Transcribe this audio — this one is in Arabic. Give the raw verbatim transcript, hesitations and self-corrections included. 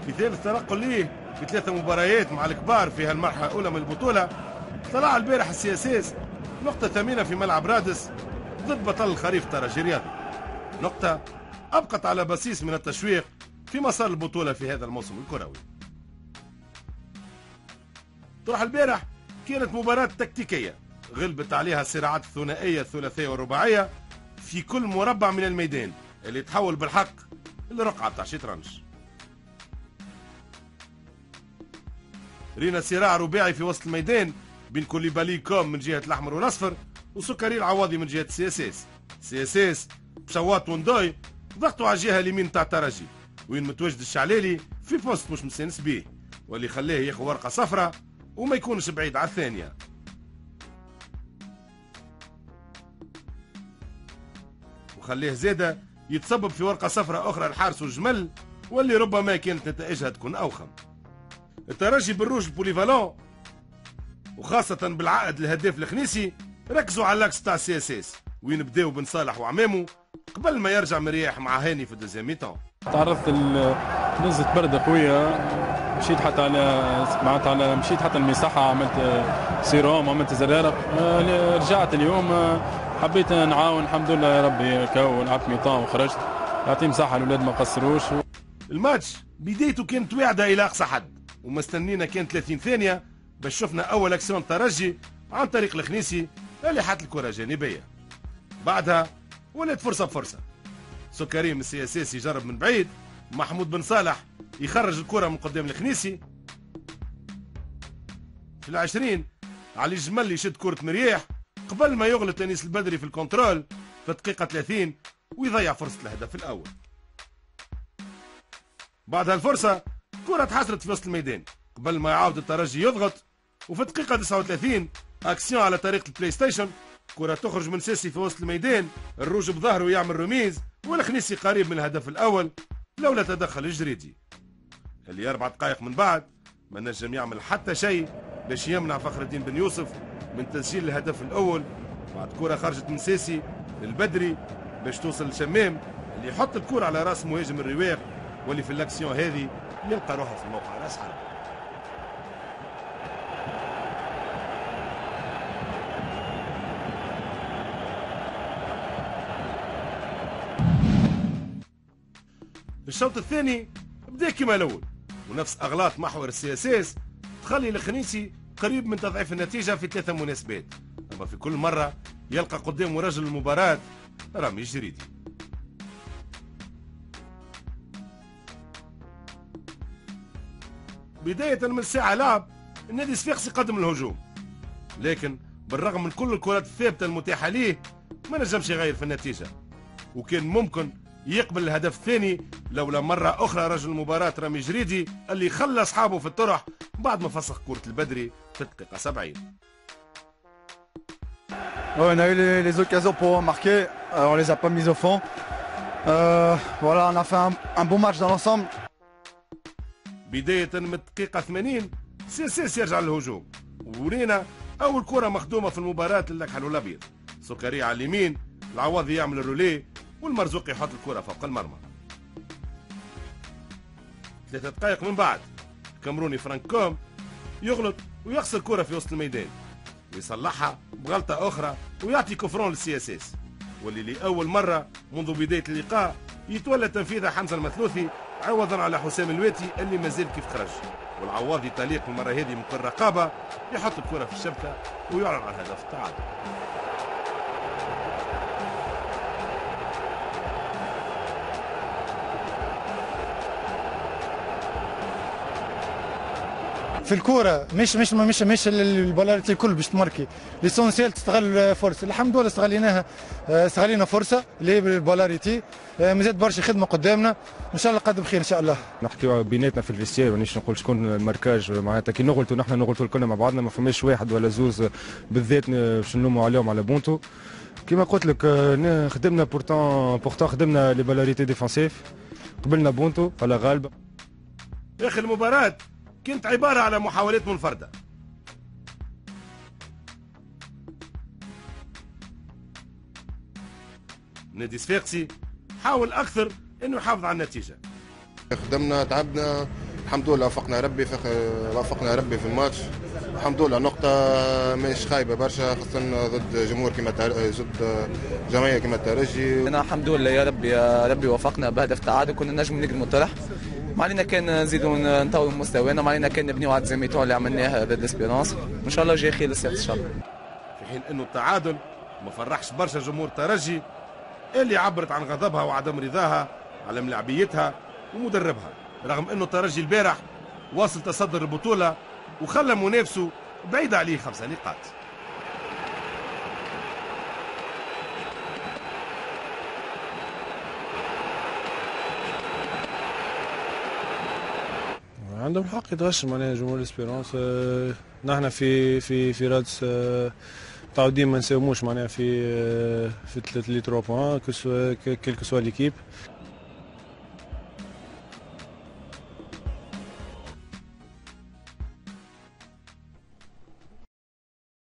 في ثالث تنقل ليه في ثلاثة مباريات مع الكبار في هالمرحلة الأولى من البطولة، طلع البارح السياسيس نقطة ثمينة في ملعب رادس ضد بطل الخريف ترجي رياضي، نقطة أبقت على بسيس من التشويق في مسار البطولة في هذا الموسم الكروي. طرح البارح كانت مباراة تكتيكية غلبت عليها الصراعات الثنائية الثلاثية والرباعية في كل مربع من الميدان اللي تحول بالحق لرقعة تاع شطرنج. رينا صراع رباعي في وسط الميدان بين كوليبالي كوم من جهة الأحمر والأصفر وسكري العواضي من جهة سياسيس. سياسيس بشوات وندوي ضغطوا على الجهة اليمين تاع الترجي وين متواجد الشعلالي في بوست مش مستانس بيه واللي خلاه ياخذ ورقة صفراء وما يكونش بعيد على الثانية. وخليه زاده يتسبب في ورقة صفراء أخرى الحارس والجمل واللي ربما كانت نتائجها تكون أوخم. الترجي بالروج بوليفالون وخاصة بالعائد الهداف الخنيسي ركزوا على اللاكس تاع سي اس اس وين بداوا بن صالح وعمامه قبل ما يرجع مرياح مع هاني في الدوزيام ميتون. تعرضت لنزلة برد قوية، مشيت حتى على معناتها على مشيت حتى المساحة، عملت سيروم عملت زرارق. رجعت اليوم حبيت نعاون الحمد لله يا ربي كو لعبت ميتون وخرجت يعطي مساحة الأولاد ما قصروش. الماتش بدايته كانت واعدة إلى أقصى حد وما استنينا كان ثلاثين ثانية باش شفنا أول أكسيون ترجي عن طريق الخنيسي اللي حط الكرة جانبية. بعدها ولات فرصة بفرصة، سكري من السي اس اس يجرب من بعيد، محمود بن صالح يخرج الكرة من قدام الخنيسي. في العشرين علي جمل يشد كرة مرياح قبل ما يغلط أنيس البدري في الكنترول في الدقيقة ثلاثين ويضيع فرصة الهدف الأول. بعد هالفرصة كرة تحسرت في وسط الميدان قبل ما يعاود الترجي يضغط، وفي الدقيقة تسعة وثلاثين أكسيون على طريقة البلاي ستيشن، كرة تخرج من سيسي في وسط الميدان، الروج بظهره يعمل رميز والخنيسي قريب من الهدف الأول لولا تدخل الجريدي اللي أربع دقائق من بعد ما نجم يعمل حتى شيء باش يمنع فخر الدين بن يوسف من تسجيل الهدف الأول. بعد كرة خرجت من سيسي للبدري باش توصل لشمام اللي يحط الكرة على راس مهاجم الرواق واللي في الاكسيون هذه يلقى روحه في موقع راس حرب. الشوط الثاني بدا كما الاول ونفس اغلاط محور السياسيس تخلي الخنيسي قريب من تضعيف النتيجه في ثلاثه مناسبات، اما في كل مره يلقى قدامه رجل المباراه رامي الجريدي. بداية من الساعة لعب النادي الصفاقسي قدم الهجوم، لكن بالرغم من كل الكرات الثابتة المتاحة ليه ما نجمش يغير في النتيجة، وكان ممكن يقبل الهدف الثاني لولا مرة أخرى رجل المباراة رامي جريدي اللي خلى أصحابه في الطرح بعد ما فسخ كرة البدري في الدقيقة سبعين. Ouais, on a eu les, les occasions pour marquer, euh, on les a pas mises au fond. Euh, voilà, on a fait un, un bon match dans l'ensemble. بداية من الدقيقة ثمانين سيسيس يرجع للهجوم ورينا أول كرة مخدومة في المباراة للكحل والأبيض، سكري على اليمين، العواضي يعمل الرولي والمرزوق يحط الكرة فوق المرمى. ثلاثة دقائق من بعد كامروني فرانكوم يغلط ويخسر كرة في وسط الميدان ويصلحها بغلطة أخرى ويعطي كفرون للسياسيس واللي لأول مرة منذ بداية اللقاء يتولى تنفيذها حمزة المثلوثي عوضا على حسام الواتي اللي مازال كيف خرج، والعواضي طليق المرة هذه من كل رقابة يحط الكرة في الشبكة ويعلن عن هدف التعادل. في الكوره مش مش مش مش البولاريتي الكل باش تماركي، ليسونسيال تستغل فرصه، الحمد لله استغليناها، استغلينا فرصه اللي بالبولاريتي، مازال برشا خدمه قدامنا ان شاء الله قدم خير ان شاء الله. نحكيو بيناتنا في الفيستير مانيش نقول شكون الماركاج، معناتها كي نغلطوا نحن نغلطوا الكلنا مع بعضنا، ما فماش واحد ولا زوز بالذات باش نلوموا عليهم على بونتو. كيما قلت لك خدمنا بورتون بورتون خدمنا لي بولاريتي ديفونسيف، قبلنا بونتو على غالبه. يا اخي المباراه كانت عبارة على محاولات منفردة، نادي صفاقسي حاول أكثر إنه يحافظ على النتيجة. خدمنا تعبنا الحمد لله وفقنا ربي وفقنا ربي في الماتش. الحمد لله نقطة مش خايبة برشا، خاصة ضد جمهور كما ضد جمعية كما الترجي. أنا الحمد لله يا ربي يا ربي وفقنا بهدف تعادل، كنا نجم نقدموا الطرح. ما علينا كان نزيدوا نطوروا مستوانا، ما علينا كان نبنيوا على الزميتون اللي عملناه ضد اسبيرونس، وإن شاء الله جاي خير السبت إن شاء الله. في حين إنه التعادل ما فرحش برشا جمهور الترجي اللي عبرت عن غضبها وعدم رضاها على ملاعبيتها ومدربها، رغم انه الترجي البارح واصل تصدر البطوله وخلى منافسه بعيد عليه خمسه نقاط. عندهم الحق يتغشم معناها جمهور الاسبيرونس. اه نحن في في في رادس اه متعودين ما نساوموش معناها في اه في لي تروا بوان كيل كو سوا ليكيب.